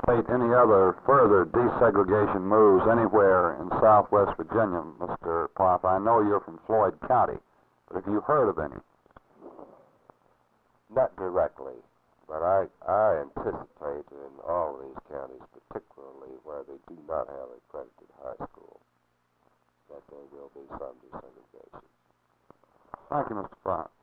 anticipate any other further desegregation moves anywhere in southwest Virginia, Mr. Plouffe? I know you're from Floyd County, but have you heard of any? Not directly, but I anticipate in all of these counties, particularly where they do not have accredited high school, that there will be some desegregation. Thank you, Mr. Plouffe.